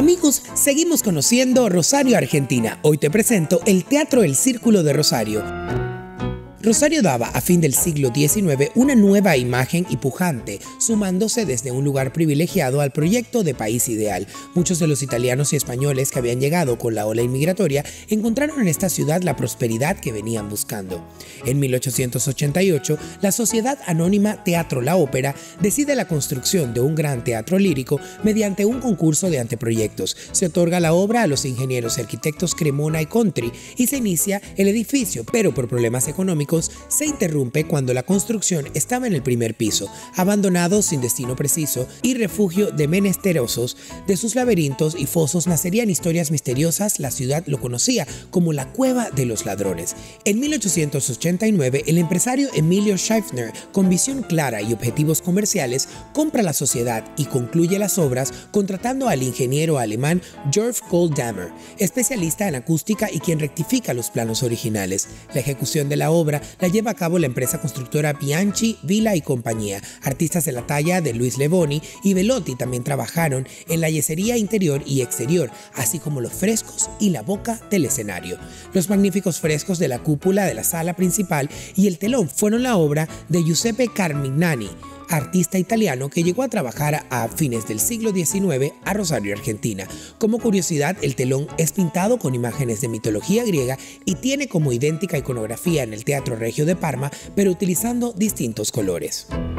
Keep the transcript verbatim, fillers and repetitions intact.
Amigos, seguimos conociendo Rosario, Argentina. Hoy te presento el Teatro El Círculo de Rosario. Rosario daba a fin del siglo diecinueve una nueva imagen y pujante, sumándose desde un lugar privilegiado al proyecto de país ideal. Muchos de los italianos y españoles que habían llegado con la ola inmigratoria encontraron en esta ciudad la prosperidad que venían buscando. En mil ochocientos ochenta y ocho, la sociedad anónima Teatro La Ópera decide la construcción de un gran teatro lírico mediante un concurso de anteproyectos. Se otorga la obra a los ingenieros y arquitectos Cremona y Contri y se inicia el edificio, pero por problemas económicos se interrumpe cuando la construcción estaba en el primer piso, abandonado sin destino preciso y refugio de menesterosos. De sus laberintos y fosos nacerían historias misteriosas. La ciudad lo conocía como la Cueva de los Ladrones. En mil ochocientos ochenta y nueve, el empresario Emilio Schaeffner, con visión clara y objetivos comerciales, compra la sociedad y concluye las obras contratando al ingeniero alemán Georg Goldammer, especialista en acústica y quien rectifica los planos originales. La ejecución de la obra la lleva a cabo la empresa constructora Bianchi, Villa y compañía. Artistas de la talla de Luis Leboni y Bellotti también trabajaron en la yesería interior y exterior, así como los frescos y la boca del escenario. Los magníficos frescos de la cúpula de la sala principal y el telón fueron la obra de Giuseppe Carmignani, artista italiano que llegó a trabajar a fines del siglo diecinueve a Rosario, Argentina. Como curiosidad, el telón es pintado con imágenes de mitología griega y tiene como idéntica iconografía en el Teatro Regio de Parma, pero utilizando distintos colores.